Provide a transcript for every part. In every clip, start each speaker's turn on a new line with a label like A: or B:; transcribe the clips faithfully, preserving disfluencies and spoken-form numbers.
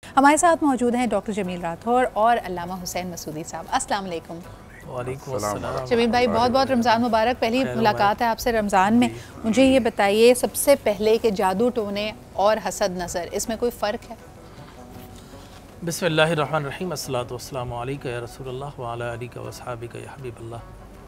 A: हमारे साथ मौजूद हैं डॉक्टर जमील राठौर और अल्लामा हुसैन मसूदी साहब। अस्सलाम वालेकुम।
B: वालेकुम अस्सलाम।
A: जमील भाई, बहुत बहुत रमज़ान मुबारक। पहली मुलाकात है आपसे रमज़ान में। मुझे ये बताइए सबसे पहले कि जादू टोने और हसद नज़र, इसमें कोई फ़र्क है?
B: बिस्मिल्लाहिर्रहमानिर्रहीम, अस्सलातु वस्सलामु अलैका या रसूलल्लाह व अला आलिका व अस्हाबिका या हबीबल्लाह।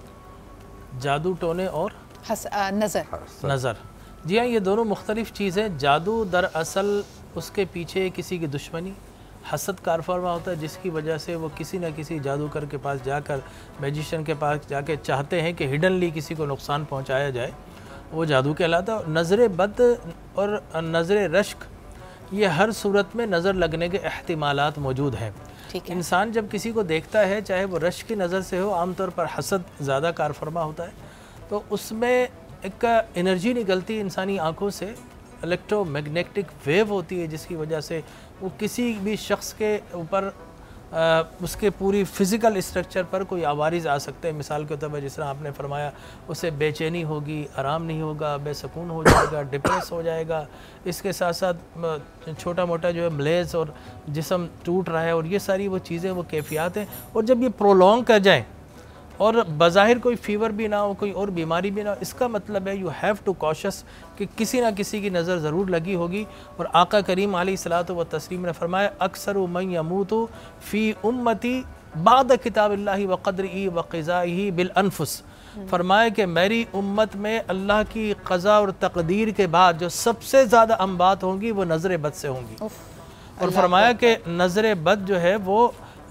B: जादू टोने और
A: हस नज़र
B: नज़र, जी हाँ, ये दोनों मुख्तलिफ़ चीज़ें। जादू दरअसल उसके पीछे किसी की दुश्मनी, हसद कारफरमा होता है, जिसकी वजह से वो किसी न किसी जादूगर के पास जाकर, मैजिशियन के पास जाके चाहते हैं कि हिडनली किसी को नुकसान पहुंचाया जाए, वो जादू कहलाता है। नज़र बद और नज़र रश्क, ये हर सूरत में नज़र लगने के एहतिमालात मौजूद हैं। इंसान जब किसी को देखता है, चाहे वो रश्क की नज़र से हो, आमतौर पर हसद ज़्यादा कारफरमा होता है, तो उसमें एक एनर्जी निकलती है इंसानी आँखों से, इलेक्ट्रोमैग्नेटिक वेव होती है, जिसकी वजह से वो किसी भी शख्स के ऊपर उसके पूरी फ़िज़िकल स्ट्रक्चर पर कोई आवारिज़ आ सकते हैं। मिसाल के तौर पर जिस तरह आपने फरमाया, उसे बेचैनी होगी, आराम नहीं होगा, बेसकून हो जाएगा, डिप्रेस हो जाएगा। इसके साथ साथ छोटा मोटा जो है मलेज़ और जिस्म टूट रहा है, और ये सारी वो चीज़ें, वो कैफियत हैं। और जब ये प्रोलॉन्ग कर जाएँ और बज़ाहिर कोई फ़ीवर भी ना हो, कोई और बीमारी भी ना हो, इसका मतलब है यू हैव टू कॉशस कि किसी ना किसी की नज़र ज़रूर लगी होगी। और आका करीम अलैहिस्सलातु व तस्लीम ने फरमाया, अक्सरु मन यमूतु फ़ी उम्मती बाद किताबिल्लाहि व क़द्रिही व क़ज़ाइही बिल अनफुस। फरमाया कि मेरी उम्मत में अल्लाह की क़ज़ा और तक़दीर के बाद जो सबसे ज़्यादा अम्बात होंगी वो नज़र बद से होंगी। और फरमाया कि नज़र बद जो है वो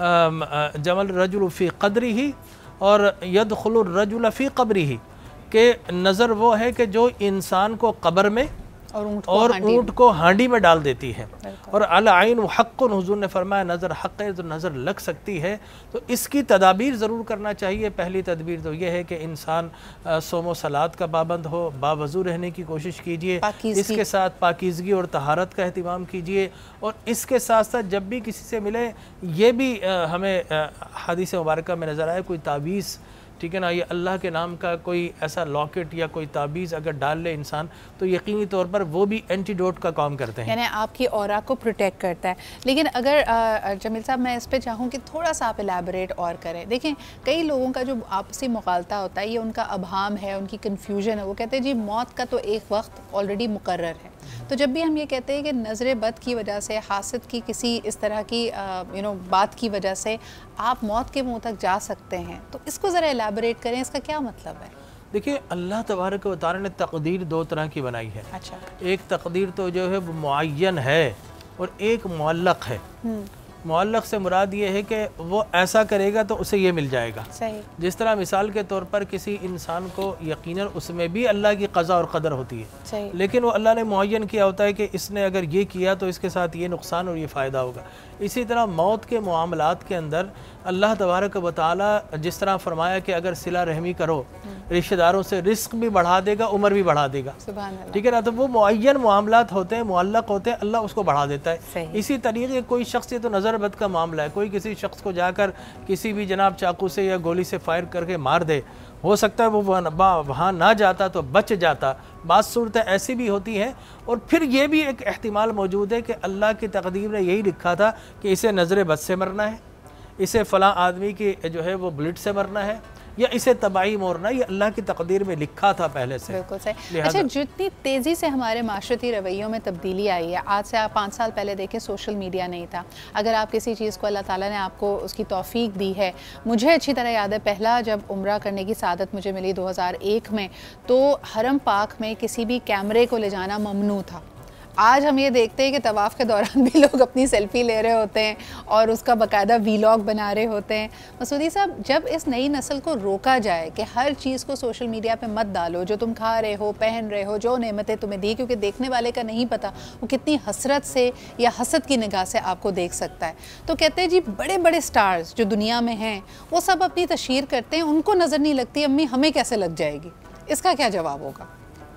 B: जमल रजुल फ़ी क़द्रिही और यदखुलुर रजुल फ़ी क़ब्रिही, के नज़र वो है कि जो इंसान को कब्र में और ऊँट को, और ऊँट को हांडी में डाल देती है। और अल आइन हक़्क़ुन, हुज़ूर ने फरमाया नज़र हक़ है, तो नज़र लग सकती है। तो इसकी तदाबीर ज़रूर करना चाहिए। पहली तदबीर तो ये है कि इंसान सोमो सलात का पाबंद हो, बावज़ू रहने की कोशिश कीजिए, इसके साथ पाकीज़गी और तहारत का अहतमाम कीजिए। और इसके साथ साथ जब भी किसी से मिले, ये भी आ, हमें हदीस मुबारक में नज़र आए, कोई तावीज़, ठीक है ना, ये अल्लाह के नाम का कोई ऐसा लॉकेट या कोई ताबीज़ अगर डाल ले इंसान, तो यकीनी तौर पर वो भी एंटीडोट का काम करते हैं,
A: यानी आपकी ऑरा को प्रोटेक्ट करता है। लेकिन अगर आ, जमील साहब, मैं इस पे चाहूँ कि थोड़ा सा आप एलैबोरेट और करें। देखें, कई लोगों का जो आपसी मुखालता होता है, ये उनका अभाम है, उनकी कन्फ्यूजन है। वो कहते हैं जी मौत का तो एक वक्त ऑलरेडी मुकर्रर है। तो जब भी हम ये कहते हैं कि नज़र बद की वजह से, हासद की किसी इस तरह की यू नो बात की वजह से आप मौत के मुंह तक जा सकते हैं, तो इसको ज़रा एलैबोरेट करें, इसका क्या मतलब है?
B: देखिए, अल्लाह तबारक व तआला ने तकदीर दो तरह की बनाई है।
A: अच्छा। एक
B: तकदीर तो जो है वो मुअय्यन है और एक मुअल्लक़ है। मुअल्लक़ से मुराद ये है कि वो ऐसा करेगा तो उसे ये मिल जाएगा।
A: सही।
B: जिस तरह मिसाल के तौर पर किसी इंसान को यकीनन उसमें भी अल्लाह की क़ज़ा और क़दर होती है। सही। लेकिन वो अल्लाह ने मुअय्यन किया होता है कि इसने अगर ये किया तो इसके साथ ये नुकसान और ये फ़ायदा होगा। इसी तरह मौत के मामलात के अंदर अल्लाह तबारक व तआला जिस तरह फरमाया कि अगर सिला रहमी करो, रिश्तेदारों से, रिस्क भी बढ़ा देगा, उम्र भी बढ़ा देगा। ठीक है ना, तो वो मुअय्यन मामलात होते हैं, मुअल्लक़ होते हैं, अल्लाह उसको बढ़ा देता है। इसी तरीके कोई शख्स, ये तो नज़र बद का मामला है, कोई किसी शख्स को जाकर किसी भी जनाब चाकू से या गोली से फायर करके मार दे, हो सकता है वो वहाँ ना जाता तो बच जाता। बात सूरतें ऐसी भी होती हैं। और फिर ये भी एक एहतिमाल मौजूद है कि अल्लाह की तकदीर ने यही लिखा था कि इसे नज़र बद से मरना है, इसे फ़लाँ आदमी की जो है वो ब्लड से मरना है, या इसे तबाही मोरना, ये अल्लाह की तकदीर में लिखा था पहले से।
A: बिल्कुल सही। अच्छा, जितनी तेज़ी से हमारे माशरती रवैयों में तब्दीली आई है, आज से आप पाँच साल पहले देखें सोशल मीडिया नहीं था। अगर आप किसी चीज़ को अल्लाह ताला ने आपको उसकी तौफीक दी है, मुझे अच्छी तरह याद है पहला जब उम्रा करने की सादत मुझे मिली दो हज़ार एक में, तो हरम पाक में किसी भी कैमरे को ले जाना ममनू था। आज हम ये देखते हैं कि तवाफ़ के दौरान भी लोग अपनी सेल्फ़ी ले रहे होते हैं और उसका बाकायदा वीलॉग बना रहे होते हैं। मसूदी साहब, जब इस नई नस्ल को रोका जाए कि हर चीज़ को सोशल मीडिया पे मत डालो, जो तुम खा रहे हो, पहन रहे हो, जो नेमतें तुम्हें दी, क्योंकि देखने वाले का नहीं पता वो कितनी हसरत से या हसद की निगाह से आपको देख सकता है। तो कहते हैं जी बड़े बड़े स्टार्स जो दुनिया में हैं वो सब अपनी तशहीर करते हैं, उनको नज़र नहीं लगती, अम्मी हमें कैसे लग जाएगी? इसका क्या जवाब होगा?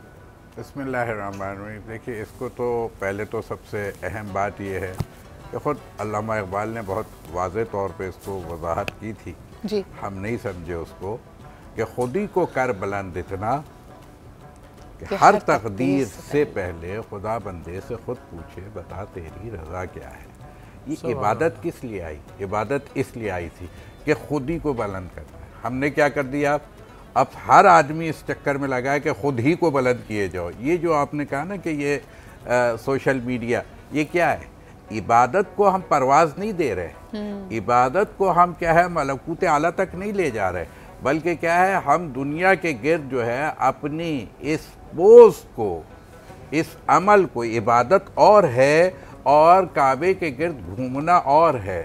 C: बिस्मिल्लाहिर्रहमानिर्रहीम। देखिए, इसको तो पहले तो सबसे अहम बात यह है कि ख़ुद अल्लामा इक़बाल ने बहुत वाज़े तौर पे इसको वजाहत की थी जी। हम नहीं समझे उसको कि खुद ही को कर बुलंद इतना कि हर तकदीर से पहले खुदा बंदे से ख़ुद पूछे, बता तेरी रज़ा क्या है। ये इबादत किस लिए आई? इबादत इसलिए आई थी कि खुद ही को बुलंद करना है। हमने क्या कर दिया, अब हर आदमी इस चक्कर में लगा है कि खुद ही को बुलंद किए जाओ। ये जो आपने कहा ना कि ये आ, सोशल मीडिया, ये क्या है? इबादत को हम परवाज़ नहीं दे रहे, इबादत को हम क्या है मलकूत आला तक नहीं ले जा रहे, बल्कि क्या है हम दुनिया के गिर्द जो है अपनी इस बोझ को, इस अमल को, इबादत और है और काबे के गिर्द घूमना और है,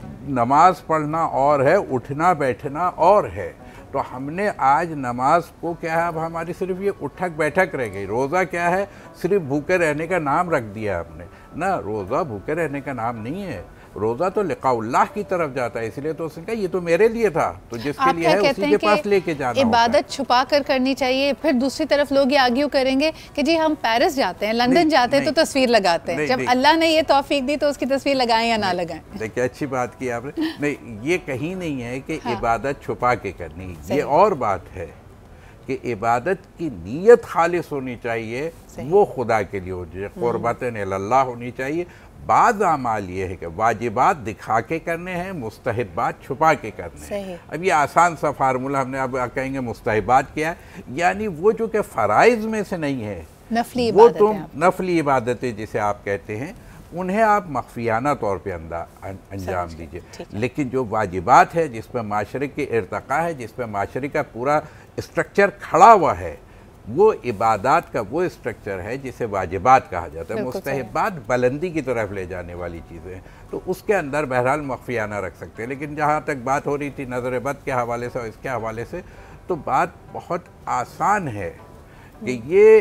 C: नमाज पढ़ना और है, उठना बैठना और है। तो हमने आज नमाज को क्या है, अब हमारी सिर्फ ये उठक बैठक रह गई। रोज़ा क्या है, सिर्फ भूखे रहने का नाम रख दिया हमने ना, रोज़ा भूखे रहने का नाम नहीं है। रोज़ा तो लिक़ाउल्लाह की तरफ जाता है, इसलिए तो उसने कहा ये तो मेरे लिए था, तो जिसके लिए है उसी के पास लेके जाना।
A: इबादत छुपा कर करनी चाहिए। फिर दूसरी तरफ लोग ये आर्ग्यू करेंगे कि जी हम पेरिस जाते हैं, लंदन जाते हैं तो तस्वीर लगाते हैं। जब अल्लाह ने ये तौफीक दी तो उसकी तस्वीर लगाएं या ना लगाएं।
C: देखिए अच्छी बात की आपने। नहीं, ये कहीं नहीं है कि इबादत छुपा के करनी, ये और बात है कि इबादत की नीयत खालिस होनी चाहिए, वो खुदा के लिए हो जाए, क़ुरबतन इल्लल्लाह होनी चाहिए। बाद अमाल ये है कि वाजिबात दिखा के करने हैं, मुस्तहिबात छुपा के करने हैं। अब ये आसान सा फार्मूला हमने, अब कहेंगे मुस्तहिबात क्या है, यानी वो जो कि फ़राइज़ में से नहीं है,
A: नफली
C: वो तुम नफली इबादतें जिसे आप कहते हैं उन्हें आप मख्फियाना तौर पे अंजाम दीजिए। लेकिन जो वाजिबात है, जिस पर माशरे की इर्तका है, जिस पर माशरे का पूरा स्ट्रक्चर खड़ा हुआ है, वो इबादत का वो स्ट्रक्चर है जिसे वाजिबात कहा जाता है। मुस्तहिबात बुलंदी की तरफ ले जाने वाली चीज़ें हैं, तो उसके अंदर बहरहाल मख्फियाना रख सकते हैं। लेकिन जहाँ तक बात हो रही थी नज़र बद के हवाले से और इसके हवाले से, तो बात बहुत आसान है कि ये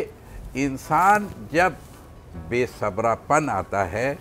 C: इंसान जब बेसब्रापन आता है,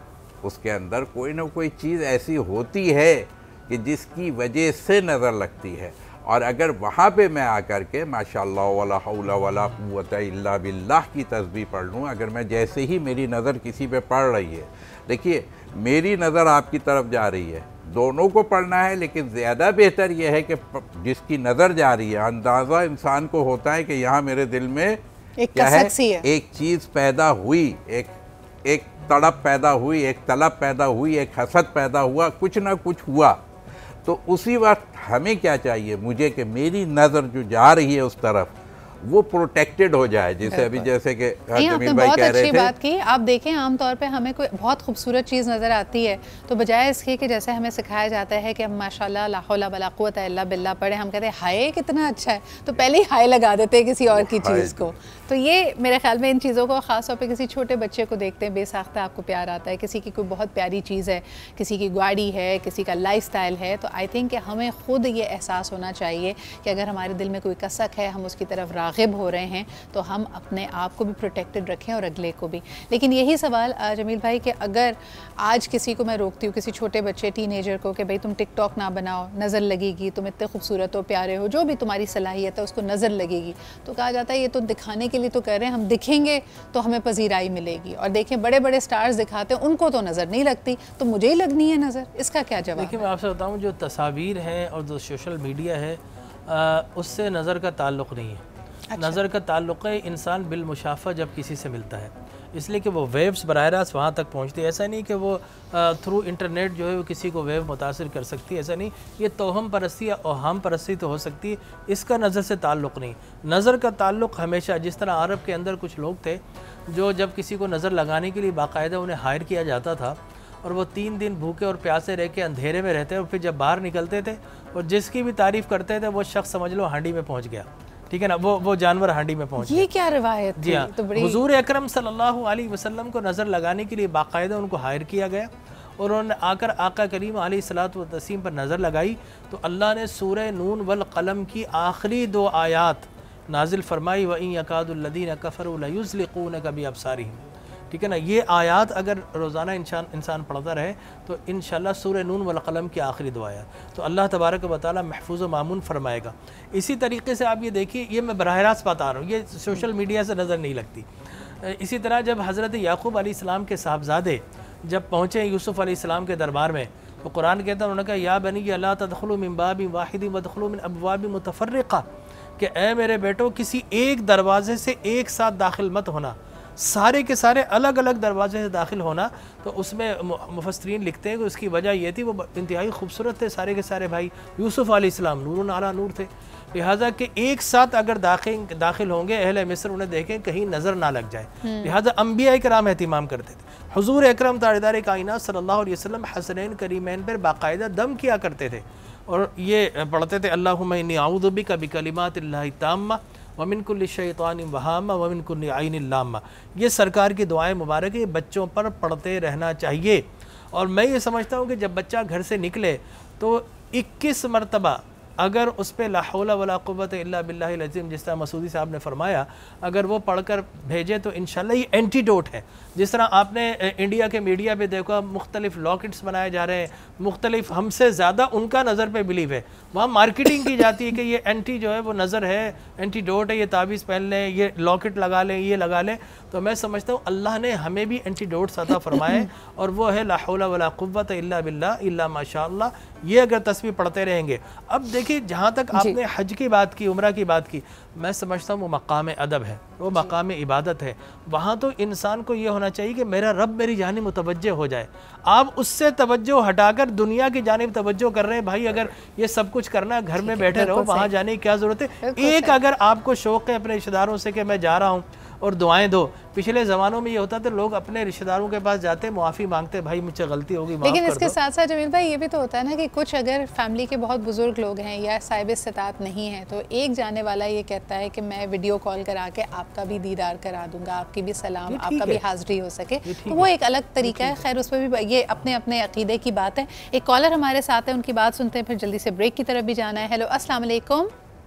C: उसके अंदर कोई ना कोई चीज़ ऐसी होती है कि जिसकी वजह से नज़र लगती है। और अगर वहाँ पे मैं आकर के माशाअल्लाह वला हौला वला कुव्वता इल्ला बिल्लाह की तस्बीह पढ़ लूँ, अगर मैं जैसे ही मेरी नज़र किसी पे पड़ रही है, देखिए मेरी नज़र आपकी तरफ जा रही है, दोनों को पढ़ना है, लेकिन ज़्यादा बेहतर यह है कि जिसकी नज़र जा रही है, अंदाज़ा इंसान को होता है कि यहाँ मेरे दिल में
A: एक
C: क्या है,
A: है,
C: एक चीज़ पैदा हुई, एक एक तड़प पैदा हुई, एक तलब पैदा हुई, एक हसद पैदा हुआ, कुछ ना कुछ हुआ। तो उसी वक्त हमें क्या चाहिए, मुझे कि मेरी नज़र जो जा रही है उस तरफ वो प्रोटेक्टेड हो जाए। जैसे अभी जैसे कि जमील भाई कह रहे थे,
A: बात की आप देखें, आमतौर पे हमें कोई बहुत खूबसूरत चीज़ नज़र आती है तो बजाय इसके कि जैसे हमें सिखाया जाता है कि हम माशाल्लाह ला हौला वला कुव्वता इल्ला बिल्लाह पढ़े, हम कहते हैं हाय कितना अच्छा है, तो पहले ही हाय लगा देते हैं किसी और की चीज़ को। तो ये मेरे ख्याल में इन चीज़ों को ख़ास तौर पे किसी छोटे बच्चे को देखते हैं, बेसाख्ता आपको प्यार आता है, किसी की कोई बहुत प्यारी चीज़ है, किसी की गाड़ी है, किसी का लाइफस्टाइल है, तो आई थिंक कि हमें ख़ुद ये एहसास होना चाहिए कि अगर हमारे दिल में कोई कसक है, हम उसकी तरफ राग़िब हो रहे हैं, तो हम अपने आप को भी प्रोटेक्टेड रखें और अगले को भी। लेकिन यही सवाल जमील भाई कि अगर आज किसी को मैं रोकती हूँ, किसी छोटे बच्चे टीनेजर को, कि भाई तुम टिकटॉक ना बनाओ, नज़र लगेगी, तुम इतने खूबसूरत हो, प्यारे हो, जो भी तुम्हारी सलाहियत है उसको नज़र लगेगी, तो कहा जाता है ये तो दिखाने के लिए तो कर रहे हैं, हम दिखेंगे तो हमें पजीराई मिलेगी। और देखें बड़े बड़े स्टार्स दिखाते हैं, उनको तो नज़र नहीं लगती, तो मुझे ही लगनी है नज़र, इसका क्या जवाब?
B: देखिए मैं आपसे बताऊँ, जो तस्वीर है और जो सोशल मीडिया है आ, उससे नज़र का ताल्लुक़ नहीं है। अच्छा। नज़र का ताल्लुक़ है इंसान बिलमुशाफ़ा जब किसी से मिलता है, इसलिए कि वो वेव्स बराह रास्त वहाँ तक पहुँचती है। ऐसा नहीं कि वो थ्रू इंटरनेट जो है वो किसी को वेव मुतासिर कर सकती है, ऐसा नहीं। ये तोहम परस्ती या ओहम परस्ती तो हो सकती है, इसका नज़र से ताल्लुक़ नहीं। नज़र का ताल्लुक़ हमेशा, जिस तरह अरब के अंदर कुछ लोग थे जो जब किसी को नज़र लगाने के लिए बाकायदा उन्हें हायर किया जाता था और वो तीन दिन भूखे और प्यासे रह के अंधेरे में रहते और फिर जब बाहर निकलते थे और जिसकी भी तारीफ़ करते थे वो शख्स समझ लो हांडी में पहुँच गया, ठीक है ना, वो वो जानवर हांडी में पहुंच।
A: ये क्या रिवायत थी?
B: जी हाँ, तो हुजूर अकरम सल्लल्लाहु अलैहि वसल्लम को नज़र लगाने के लिए बाकायदा उनको हायर किया गया और उन्होंने आकर आका करीम अलैहिस्सलातु वस्सलाम पर नज़र लगाई तो अल्लाह ने सूरह नून वल क़लम की आखिरी दो आयात नाजिल फरमाई, व इन यकादुल्लज़ीना कफ़रू लयुज़्लिक़ूनका बिअबसारिहिम, ठीक है ना। ये आयात अगर रोज़ाना इंसान इंसान पढ़ता रहे तो इंशाअल्लाह सूरह नून वल क़लम की आखिरी दो आयात तो अल्लाह तबारक व तआला महफूज़ व मामून फरमाएगा। इसी तरीके से आप ये देखिए, ये मैं बराह रास्त बता रहा हूँ, ये सोशल मीडिया से नज़र नहीं लगती। इसी तरह जब हज़रत याक़ूब अलैहिस्सलाम के साहबज़ादे जब पहुँचे यूसुफ़ अलैहिस्सलाम के दरबार में, तो कुरान कहता है, उन्होंने कहा या बनी ला तदखुलू मिन बाबिन वाहिदिन वदखुलू मिन अबवाबिन मुतफ़र्रिक़ा, कि ए मेरे बेटो किसी एक दरवाजे से एक साथ दाखिल मत होना, सारे के सारे अलग अलग दरवाजे से दाखिल होना, तो उसमें मुफस्सरीन लिखते हैं कि उसकी वजह ये थी, वो इंतहाई खूबसूरत थे सारे के सारे भाई। यूसुफ़ अलैहिस्सलाम नूरुन अला नूर थे, लिहाजा कि एक साथ अगर दाखिल दाखिल होंगे अहले मिस्र, उन्हें देखें कहीं नज़र ना लग जाए, लिहाजा अंबिया इकराम एहतिमाम करते थे। हुजूर अकरम ताजदार कायनात सल्लल्लाहु अलैहि वसल्लम हसनैन करीमैन पर बाकायदा दम किया करते थे और ये पढ़ते थे अल्लाहुम्मा इन्नी अऊज़ु बिका बिकलिमातिल्लाहि ताम्मा व मिन कुल्लि शैतानिन वहाम्मा व मिन कुल्लि ऐनिन लाम्मा। ये सरकार की दुआएं मुबारक है, बच्चों पर पढ़ते रहना चाहिए। और मैं ये समझता हूँ कि जब बच्चा घर से निकले तो इक्कीस मरतबा अगर उस पर ला हौला वला कुव्वत इल्ला बिल्लाहिल अज़ीम, जिस तरह मसूदी साहब ने फरमाया, अगर वो पढ़कर भेजे तो इंशाल्लाह ये एंटीडोट है। जिस तरह आपने इंडिया के मीडिया पे देखा मुख्तलिफ लॉकेट्स बनाए जा रहे हैं, मुख्तलिफ, हमसे ज़्यादा उनका नज़र पे बिलीव है, वहाँ मार्केटिंग की जाती है कि ये एंटी जो है वो नज़र है, एंटीडोट है, ये ताबीज़ पहन लें, ये लॉकेट लगा लें, ये लगा लें। तो मैं समझता हूँ अल्लाह ने हमें भी एंटीडोट्स अता फरमाए और वो है ला हौला वला कुव्वत इल्ला बिल्लाह इल्ला माशाअल्लाह। ये अगर तस्बीह पढ़ते रहेंगे। अब देखिए, जहाँ तक आपने हज की बात की, उम्रा की बात की, मैं समझता हूँ वो मकाम अदब है, वो मकाम इबादत है। वहाँ तो इंसान को ये होना चाहिए कि मेरा रब मेरी जानिब मुतवज्जह हो जाए। आप उससे तवज्जो हटाकर दुनिया की जानिब तवज्जो कर रहे हैं। भाई अगर ये सब कुछ करना, घर में बैठे रहो, वहाँ जाने की क्या ज़रूरत है। एक अगर आपको शौक़ है अपने रिश्तेदारों से कि मैं जा रहा हूँ और दुआएं दो, पिछले ज़मानों में ये होता था लोग अपने रिश्तेदारों के पास जाते, मुआफ़ी मांगते, भाई मुझसे गलती होगी,
A: लेकिन इसके साथ साथ जमील भाई ये भी तो होता है ना कि कुछ अगर फैमिली के बहुत बुजुर्ग लोग हैं या साहिब इस्तिताअत नहीं है, तो एक जाने वाला ये कहता है कि मैं वीडियो कॉल करा के आपका भी दीदार करा दूंगा, आपकी भी सलाम, आपका भी हाज़री हो सके, तो वो एक अलग तरीका है। खैर उस पर भी ये अपने अपने अकीदे की बात है। एक कॉलर हमारे साथ है, उनकी बात सुनते हैं, फिर जल्दी से ब्रेक की तरफ भी जाना है। हेलो, अस्सलाम वालेकुम।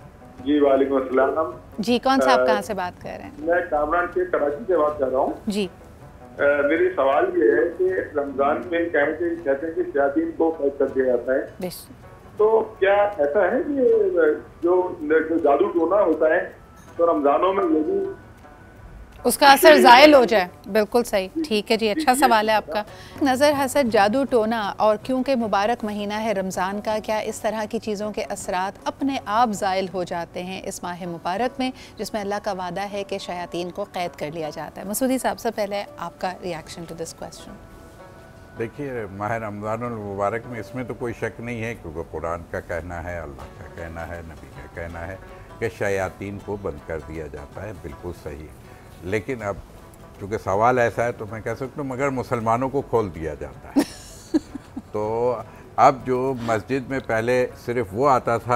D: जी वालेकुम अस्सलाम।
A: जी, कौन सा आप कहाँ से बात कर रहे हैं?
D: मैं कामरान से कराची से बात कर रहा हूँ।
A: जी,
D: आ, मेरी सवाल ये है कि रमजान में कहते हैं कहते हैं कि शयातीन को कैद कर दिया जाता है, तो क्या ऐसा है कि जो, जो जादू टोना होता है तो रमजानों में ये भी
A: उसका असर ज़ायल हो जाए? बिल्कुल सही, ठीक है जी, अच्छा सवाल है आपका। नज़र, हसद, जादू टोना, और क्योंकि मुबारक महीना है रमज़ान का, क्या इस तरह की चीज़ों के असरात अपने आप ज़ायल हो जाते हैं इस माह मुबारक में, जिसमें अल्लाह का वादा है कि शयातीन को कैद कर लिया जाता है? मसूदी साहब, से पहले आपका रिएक्शन टू दिस क्वेश्चन।
C: देखिए, माह रमज़ानुल मुबारक में इसमें तो कोई शक नहीं है, क्योंकि कुरान का कहना है, अल्लाह का कहना है, नबी का कहना है कि शयातीन को बंद कर दिया जाता है, बिल्कुल सही। लेकिन अब चूँकि सवाल ऐसा है तो मैं कह सकता हूँ मगर मुसलमानों को खोल दिया जाता है। तो अब जो मस्जिद में पहले सिर्फ वो आता था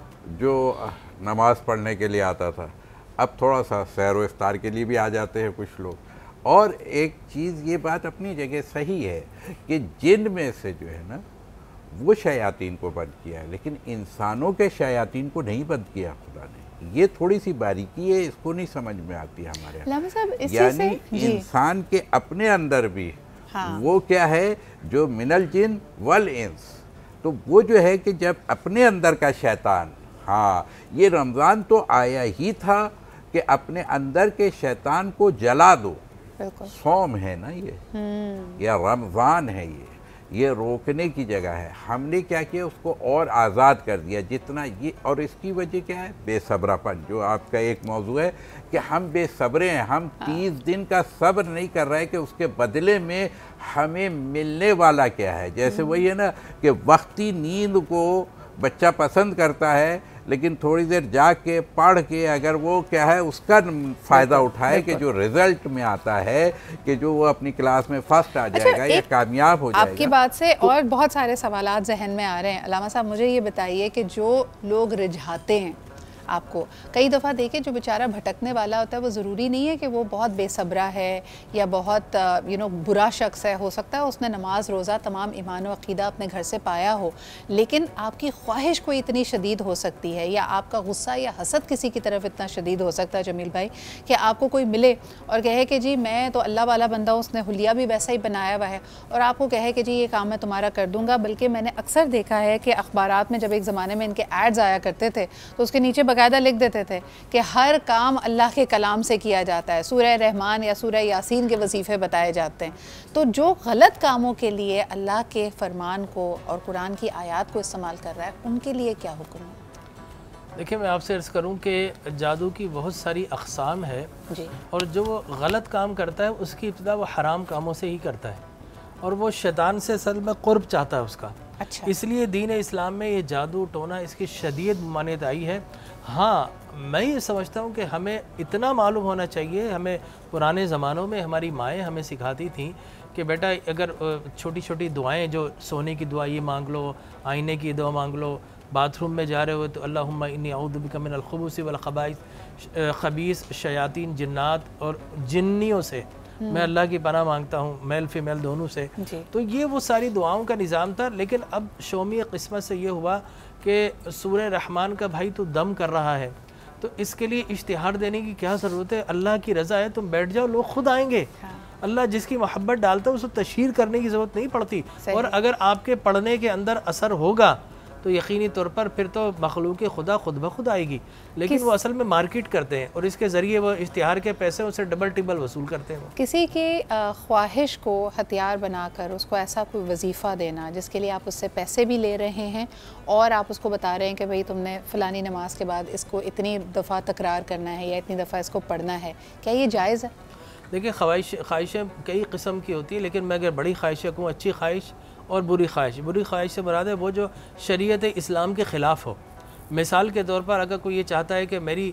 C: जो नमाज़ पढ़ने के लिए आता था, अब थोड़ा सा सैर व इफ्तार के लिए भी आ जाते हैं कुछ लोग। और एक चीज़, ये बात अपनी जगह सही है कि जिन में से जो है ना वो शयातीन को बंद किया है, लेकिन इंसानों के शयातीन को नहीं बंद किया खुदा ने। ये थोड़ी सी बारीकी है, इसको नहीं समझ में आती हमारे यहाँ। यानी इंसान के अपने अंदर भी हाँ। वो क्या है जो मिनल जिन वल इंस, तो वो जो है कि जब अपने अंदर का शैतान, हाँ ये रमज़ान तो आया ही था कि अपने अंदर के शैतान को जला दो। सौम है ना ये, या रमज़ान है ये, ये रोकने की जगह है। हमने क्या किया, उसको और आज़ाद कर दिया जितना ये। और इसकी वजह क्या है? बेसब्रापन, जो आपका एक मौजू है कि हम बेसब्रे हैं, हम तीस दिन का सब्र नहीं कर रहे कि उसके बदले में हमें मिलने वाला क्या है। जैसे वही है ना कि वक्ती नींद को बच्चा पसंद करता है, लेकिन थोड़ी देर जाग के पढ़ के अगर वो क्या है उसका फ़ायदा उठाए कि जो रिज़ल्ट में आता है कि जो वो अपनी क्लास में फर्स्ट आ जाएगा या कामयाब हो जाएगा।
A: आपकी बात से तो, और बहुत सारे सवालात जहन में आ रहे हैं। अल्लामा साहब, मुझे ये बताइए कि जो लोग रिझाते हैं आपको, कई दफ़ा देखें जो बेचारा भटकने वाला होता है वो ज़रूरी नहीं है कि वो बहुत बेसब्रा है या बहुत यू नो बुरा शख्स है। हो सकता है उसने नमाज रोज़ा तमाम ईमान व अक़ीदा अपने घर से पाया हो, लेकिन आपकी ख्वाहिश कोई इतनी शदीद हो सकती है या आपका गुस्सा या हसद किसी की तरफ इतना शदीद हो सकता है जमील भाई कि आपको कोई मिले और कहे कि जी मैं तो अल्लाह वाला बंदा हूँ, उसने हुलिया भी वैसा ही बनाया हुआ है, और आपको कहे कि जी ये काम मैं तुम्हारा कर दूँगा। बल्कि मैंने अक्सर देखा है कि अखबारात में जब एक ज़माने में इनके एड्स आया करते थे तो उसके नीचे बाकायदा लिख देते थे कि हर काम अल्लाह के कलाम से किया जाता है, सूरह रहमान या सूरह यासीन के वजीफ़े बताए जाते हैं। तो जो गलत कामों के लिए अल्लाह के फरमान को और कुरान की आयत को इस्तेमाल कर रहा है, उनके लिए क्या हुक्म है?
B: देखिए, मैं आपसे अर्ज़ करूं कि जादू की बहुत सारी अक़साम है
A: जी।
B: और जो वो गलत काम करता है उसकी इब्तिदा वो हराम कामों से ही करता है और वो शैतान से असल में क़ुर्ब चाहता है उसका।
A: अच्छा।
B: इसलिए दीन इस्लाम में ये जादू टोना इसकी शदीद ममानियत आई है। हाँ, मैं ये समझता हूँ कि हमें इतना मालूम होना चाहिए, हमें पुराने ज़मानों में हमारी माएँ हमें सिखाती थीं कि बेटा अगर छोटी छोटी दुआएँ, जो सोने की दुआ ये मांग लो, आईने की दुआ मांग लो, बाथरूम में जा रहे हो तो अल्लाहुम्मा इन्नी औज़ु बिका मिनल खुबूसी वल खबाइस, खबीस शयातीन जिन्नात और जिन्नियों से मैं अल्लाह की पनाह मांगता हूँ, मेल फीमेल दोनों से। तो ये वो सारी दुआओं का निज़ाम था। लेकिन अब शोमी किस्मत से ये हुआ कि सूरह रहमान का भाई तो दम कर रहा है, तो इसके लिए इश्तिहार देने की क्या ज़रूरत है? अल्लाह की रज़ा है, तुम बैठ जाओ, लोग खुद आएंगे। हाँ। अल्लाह जिसकी मोहब्बत डालता है उसको तशहीर करने की ज़रूरत नहीं पड़ती। और अगर आपके पढ़ने के अंदर असर होगा तो यकीनी तौर पर फिर तो मखलूक खुदा खुद ब खुद आएगी। लेकिन वो असल में मार्केट करते हैं और इसके ज़रिए वो इश्तिहार के पैसे उसे डबल टिबल वसूल करते हैं। किसी
A: की ख्वाहिश को हथियार बनाकर उसको ऐसा कोई वजीफ़ा देना जिसके लिए आप उससे पैसे भी ले रहे हैं और आप उसको बता रहे हैं कि भाई तुमने फ़लानी नमाज के बाद इसको इतनी दफ़ा तकरार करना है या इतनी दफ़ा इसको पढ़ना है, क्या ये जायज़ है?
B: देखिए, ख्वाहिश ख्वाहिशें कई किस्म की होती है, लेकिन मैं अगर बड़ी ख्वाहिशें कहूँ, अच्छी ख्वाहिश और बुरी ख्वाहिश। बुरी ख्वाहिश से मुराद है वो जो शरीयत इस्लाम के ख़िलाफ़ हो। मिसाल के तौर पर अगर कोई ये चाहता है कि मेरी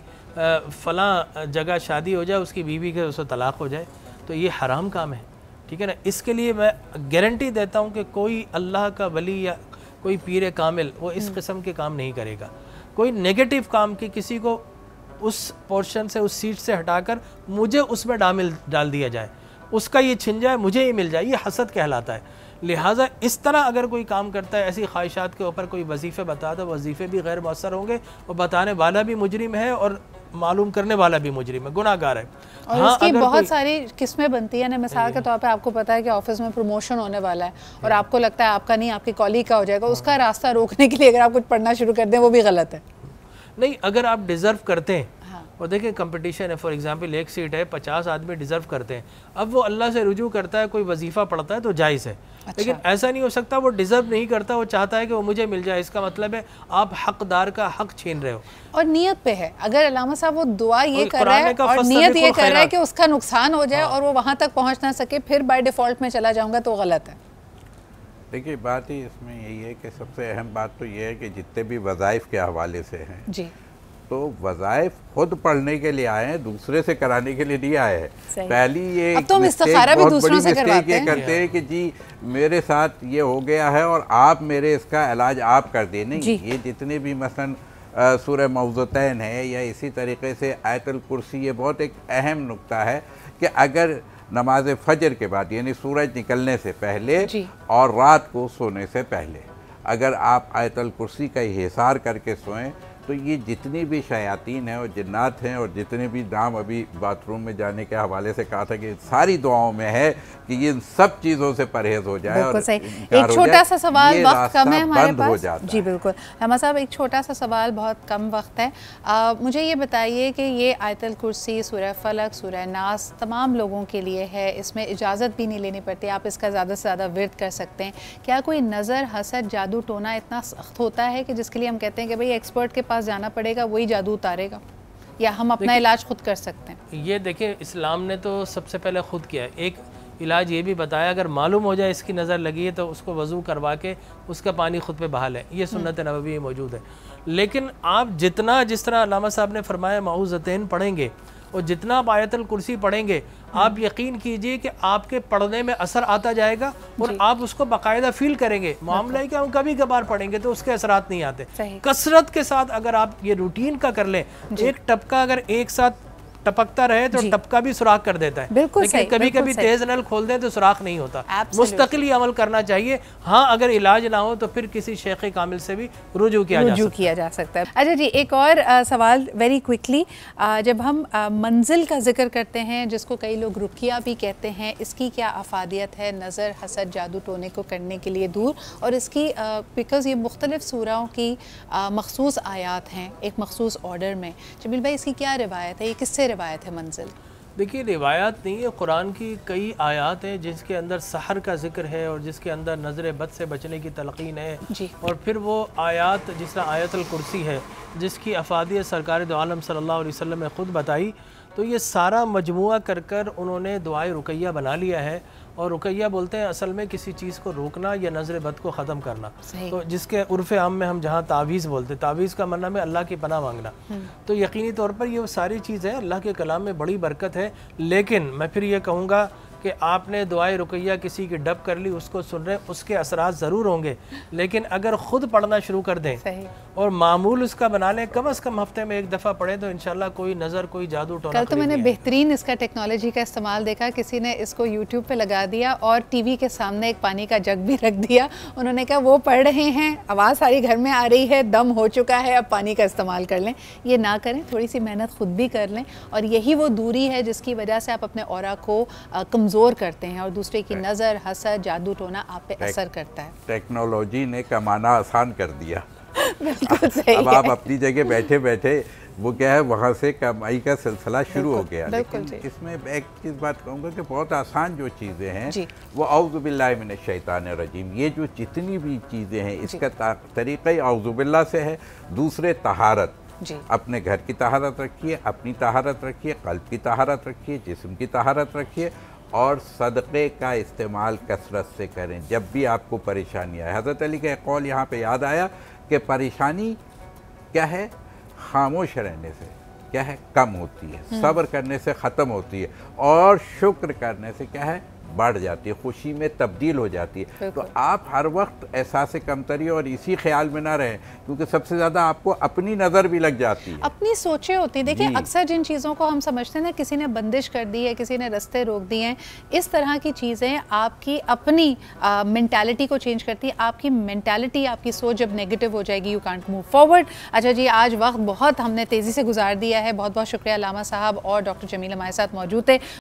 B: फ़लाँ जगह शादी हो जाए, उसकी बीवी के उसको तलाक़ हो जाए, तो ये हराम काम है, ठीक है ना। इसके लिए मैं गारंटी देता हूँ कि कोई अल्लाह का वली या कोई पीर कामिल वो इस किस्म के काम नहीं करेगा। कोई नेगेटिव काम की किसी को उस पोर्शन से, उस सीट से हटाकर मुझे उसमें डामिल डाल दिया जाए, उसका ये छिन जाए, मुझे ये मिल जाए, ये हसद कहलाता है। लिहाजा इस तरह अगर कोई काम करता है, ऐसी ख्वाहिशात के ऊपर कोई वजीफ़े बताता है, वजीफ़े भी गैर मौसर होंगे और बताने वाला भी मुजरिम है और मालूम करने वाला भी मुजरिम है, गुनाहगार है।
A: और हाँ, इसकी बहुत सारी किस्में बनती है ना। मिसाल के तौर पे आपको पता है कि ऑफिस में प्रमोशन होने वाला है और आपको लगता है आपका नहीं, आपके कॉलीग का हो जाएगा, उसका रास्ता रोकने के लिए अगर आप कुछ पढ़ना शुरू कर दें वो भी गलत है।
B: नहीं, अगर आप डिज़र्व करते हैं और देखिए कंपटीशन है, फॉर एग्जांपल एक सीट है, पचास आदमी डिज़र्व करते हैं, अब वो अल्लाह से रुजू करता है, कोई वजीफ़ा पढ़ता है तो जायज़ है। अच्छा। लेकिन ऐसा नहीं हो सकता वो डिज़र्व नहीं करता, वो चाहता है कि वो मुझे मिल जाए। इसका मतलब है आप हकदार का हक छीन रहे हो।
A: और नियत पे है, अगर अल्लामा साहब वो दुआ ये कर रहा है और नियत ये कर रहा है कि उसका नुकसान हो जाए और वो वहाँ तक पहुँच ना सके, फिर बाय डिफ़ॉल्ट में चला जाऊँगा, तो गलत है।
C: देखिए, बात ही इसमें यही है कि सबसे अहम बात तो ये है कि जितने भी वज़ाइफ़ के हवाले से हैं जी, तो वज़ाइफ खुद पढ़ने के लिए आए हैं, दूसरे से कराने के लिए नहीं आए हैं। पहली ये
A: अब तो मिस्तिखारा भी दूसरों से करवाते
C: हैं। करते हैं कि जी मेरे साथ ये हो गया है और आप मेरे इसका इलाज आप कर दें। नहीं, ये जितने भी मसलन सूरह मौज़ूतैन है या इसी तरीके से आयतुल कुर्सी, ये बहुत एक अहम नुक्ता है कि अगर नमाज फजर के बाद यानी सूरज निकलने से पहले और रात को सोने से पहले अगर आप आयतुल कुर्सी का हिसार करके सोएं तो ये जितनी भी शयातीन हैं और जिन्नात हैं और जितने भी नाम अभी बाथरूम में जाने के हवाले से कहा था कि सारी दुआओं में है कि ये सब चीज़ों से परहेज हो जाए। और
A: एक छोटा सा सवाल, वक्त कम है हमारे पास जी। बिल्कुल अल्लामा साहब, एक छोटा सा सवाल, बहुत कम वक्त है। आ, मुझे ये बताइए कि ये आयतुल कुर्सी, सूरह फलक, सूरह नास तमाम लोगों के लिए है, इसमें इजाज़त भी नहीं लेनी पड़ती, आप इसका ज़्यादा से ज़्यादा विर्द कर सकते हैं। क्या कोई नज़र, हसद, जादू टोना इतना सख्त होता है कि जिसके लिए हम कहते हैं कि भाई एक्सपर्ट के पास जाना पड़ेगा, वही जादू उतारेगा, या हम अपना इलाज खुद कर सकते हैं? ये
B: देखिए, इस्लाम ने तो सबसे पहले खुद किया है। एक इलाज ये भी बताया, अगर मालूम हो जाए इसकी नज़र लगी है तो उसको वज़ू करवा के उसका पानी खुद पे बहा लें, ये सुन्नत नबवी मौजूद है। लेकिन आप जितना, जिस तरह अल्लामा साहब ने फरमाया, मऊज़तैन पढ़ेंगे और जितना आप आयतुल कुर्सी पढ़ेंगे, आप यकीन कीजिए कि आपके पढ़ने में असर आता जाएगा और आप उसको बाकायदा फील करेंगे। मामला है कि हम कभी कभार पढ़ेंगे तो उसके असरात नहीं आते। कसरत के साथ अगर आप ये रूटीन का कर लें, एक टपका अगर एक साथ टपकता रहे तो टपका भी सुराख कर देता है, लेकिन कभी कभी तेज नल खोल दें तो सुराख नहीं होता। मुस्तकिल अमल करना चाहिए। हाँ, अगर इलाज ना हो तो फिर किसी शेख कामिल से भी रुजू किया जा सकता
A: किया जा सकता है। अच्छा जी, एक और आ, सवाल वेरी क्विकली, जब हम आ, मंजिल का जिक्र करते हैं, जिसको कई लोग रुकिया भी कहते हैं, इसकी क्या अफादियत है नज़र, हसद, जादू टोने को करने के लिए दूर? और इसकी बिकॉज ये मुख्तलिफ सूराओं की मखसूस आयात हैं एक मखसूस ऑर्डर में, जमील भाई इसकी क्या रिवायत है, ये किससे रिवायत है मंजिल?
B: देखिए रिवायात नहीं है, कुरान की कई आयात हैं जिसके अंदर सहर का जिक्र है और जिसके अंदर नज़र बद से बचने की तलक़ीन है जी। और फिर वो आयात जिस तरह आयतुल कुर्सी है जिसकी अफादियत सरकार दो आलम सल्लल्लाहु अलैहि वसल्लम ने ख़ुद बताई, तो ये सारा मजमुआ कर कर उन्होंने दुआए रुकैया बना लिया है। और रुकैया बोलते हैं असल में किसी चीज़ को रोकना या नज़र बद को ख़त्म करना, तो जिसके उर्फ़ आम में हम जहाँ तावीज़ बोलते हैं, तावीज़ का मतलब है अल्लाह की पनाह मांगना। तो यकीनी तौर पर ये सारी चीज़ है, अल्लाह के कलाम में बड़ी बरकत है। लेकिन मैं फिर ये कहूँगा कि आपने दुआए रुकैया किसी की डब कर ली, उसको सुन रहे, उसके असरात ज़रूर होंगे, लेकिन अगर ख़ुद पढ़ना शुरू कर दें और मामूल उसका बना लें, कम अज़ कम हफ्ते में एक दफ़ा पढ़ें, तो इंशाल्लाह कोई नज़र कोई जादू टोना।
A: कल तो मैंने बेहतरीन इसका टेक्नोलॉजी का इस्तेमाल देखा, किसी ने इसको यूट्यूब पे लगा दिया और टीवी के सामने एक पानी का जग भी रख दिया। उन्होंने कहा वो पढ़ रहे हैं, आवाज़ सारी घर में आ रही है, दम हो चुका है, अब पानी का इस्तेमाल कर लें। ये ना करें, थोड़ी सी मेहनत खुद भी कर लें, और यही वो दूरी है जिसकी वजह से आप अपने औरा को कमज़ोर करते हैं और दूसरे की नज़र, हसद, जादू टोना आप पे असर करता है।
C: टेक्नोलॉजी ने कमाना आसान कर दिया।
A: बिल्कुल सही
C: अब आप अपनी जगह बैठे बैठे वो क्या है, वहाँ से कमाई का सिलसिला शुरू हो गया। लेकिन इसमें एक चीज़ बात कहूँगा कि बहुत आसान जो चीज़ें हैं वो औज़ु बिल्लाहि मिनश शैतानिर रजीम, ये जो जितनी भी चीज़ें हैं इसका तरीक़ा ही औज़ु बिल्लाह से है। दूसरे तहारत, अपने घर की तहारत रखिए, अपनी तहारत रखिए, क़ल्ब की तहारत रखिए, जिस्म की तहारत रखिए, और सदक़े का इस्तेमाल कसरत से करें जब भी आपको परेशानी आए। हज़रत अली का एक कौल यहाँ पे याद आया कि परेशानी क्या है, खामोश रहने से क्या है कम होती है, सब्र करने से ख़त्म होती है, और शुक्र करने से क्या है बढ़ जाती है, खुशी में तब्दील हो जाती है। तो आप हर वक्त एहसास कमतरी और इसी ख्याल में ना रहें, क्योंकि सबसे ज़्यादा आपको अपनी नज़र भी लग जाती है,
A: अपनी सोचें होती है। देखिए अक्सर जिन चीज़ों को हम समझते हैं ना, किसी ने बंदिश कर दी है, किसी ने रास्ते रोक दिए हैं, इस तरह की चीज़ें आपकी अपनी मेंटालिटी को चेंज करती है। आपकी मेंटालिटी, आपकी सोच जब नेगेटिव हो जाएगी, यू कांट मूव फॉरवर्ड। अच्छा जी, आज वक्त बहुत हमने तेज़ी से गुजार दिया है। बहुत बहुत शुक्रिया लामा साहब और डॉक्टर जमील हमारे साथ मौजूद थे।